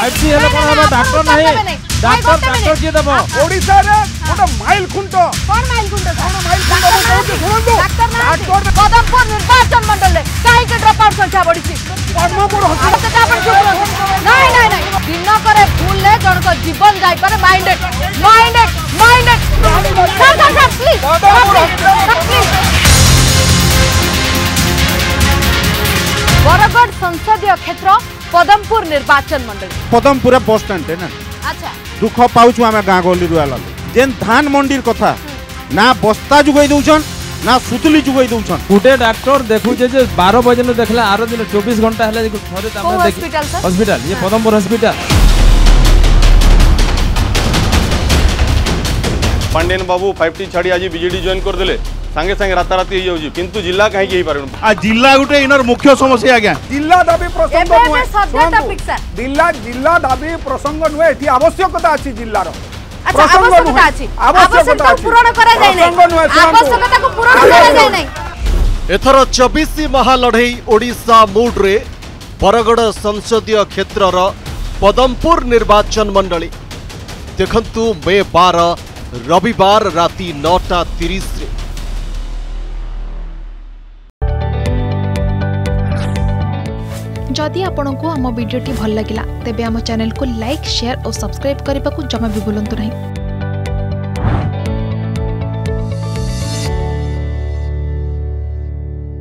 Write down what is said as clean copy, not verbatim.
5G हेले कोन हबा doctor नहीं डॉक्टर किए दबो ओडिसा रे गोटे माइल खुंट कोन माइल खुंट सुनंदु डॉक्टर पदमपुर निर्वाचन मंडल रे काहे के ड्रॉप आउट संख्या बढ़ी छी पद्मपुर नहीं दिन करे भूल ले जन को जीवन जाई पारे माइंडेड सर प्लीज बरगढ़ संसदीय क्षेत्र पदमपुर निर्वाचन मंडल पदमपुर बस स्टैंड है ना। अच्छा दुख पाउछु आमे गाँ गली रुआला जेन धान मंडीर कथा ना बस्ता जुगई दउछन ना सुतली जुगई दउछन। गुटे डॉक्टर देखु जे 12 बजे न देखला आरो दिन 24 घंटा हले थरे तमे देख हॉस्पिटल ये पदमपुर हॉस्पिटल। पांडेन बाबू 5T छाड़ी आज बीजेडी जॉइन कर देले संगे संगे राताराती हो किंतु जिला कहीं ही पारे आ जिला गुटे इनर मुख्य समस्या आज्ञा जिला दाबी प्रसंग एबे सब्जेक्ट टॉपिक सर जिला दाबी प्रसंग नुहे एठी आवश्यकता अछि जिल्ला रो अच्छा आवश्यकता अछि आवश्यकता पूर्ण करा जाय नै आवश्यकता को पूर्ण करा जाय नै। एथर 24 महालढ़ई ओडिशा मूड रे बरगढ़ संसदीय क्षेत्र रो पदमपुर निर्वाचन मंडली देखंतु मे 12 रविवार राति 9:30 रे। जदि आपंक आम भिडी भल लगा तेब आम चैनल को लाइक शेयर और सब्सक्राइब करने को जमा भी भूलु नहीं।